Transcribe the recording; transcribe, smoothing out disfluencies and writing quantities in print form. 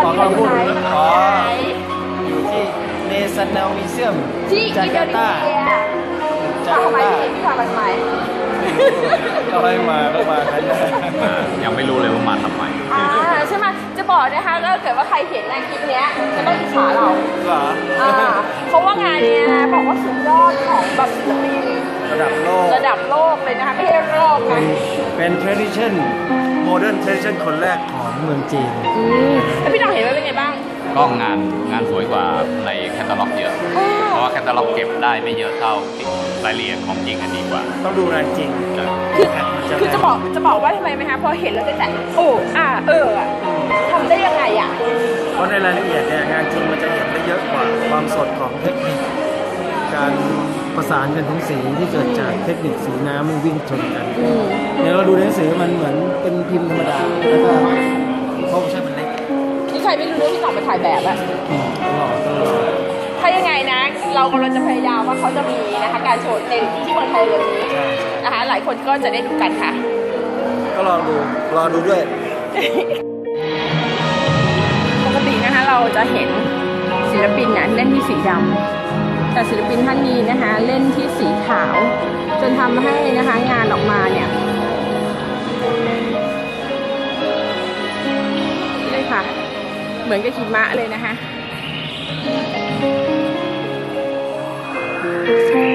ที่เราอยู่ไหนอยู่ที่เนชั่นแนลมิวเซียมที่อินโดนีเซียทำไมพี่พาไปทำไมก็ไปมาก็มากันยังไม่รู้เลยว่ามาทำไมใช่ไหมจะบอกนะคะถ้าเกิดว่าใครเห็นในคลิปนี้จะต้องอิจฉาเราเหรอเพราะว่างานนี้นะบอกว่าสุดยอดของแบบศิลปินระดับโลกเลยนะคะไม่ใช่โลกนะเป็น tradition modern tradition คนแรกของเมืองจีนแล้วพี่น้องเห็นว่าเป็นไงบ้างก็งานสวยกว่าในแคตตาล็อกเยอะเพราะว่าแคตตาล็อกเก็บได้ไม่เยอะเท่ารายละเอียดของจริงอันดีกว่าต้องดูงานจริงคือจะบอกว่าทำไมไหมคะพอเห็นแล้วจะแต่ทำได้ยังไงอ่ะเพราะในรายละเอียดเนี่ยงานจริงมันจะเห็นได้เยอะกว่าความสดของเทคนิคการประสานกันของสีที่เกิดจากเทคนิคสีน้ำมันวิ่งชนกันเนี่ยเราดูในหนังสือมันเหมือนเป็นพิมพ์ธรรมดาแล้วก็โค้งใช่มันเล็กนี่ใครไม่รู้เรื่องที่ต่อมาถ่ายแบบอะถ้ายังไงนะเรากำลังจะพยายามว่าเขาจะมีนะคะการโชว์ในที่เมืองไทยเร็วนี้นะคะหลายคนก็จะได้ดูกันค่ะก็รอดูด้วยปกตินะคะเราจะเห็นศิลปินเนี่ยเล่นที่สีดำแต่ศิลปินท่านนี้นะคะเล่นที่สีขาวจนทำให้นะคะงานออกมาเนี่ยนี่ค่ะเหมือนกับหิมะเลยนะคะ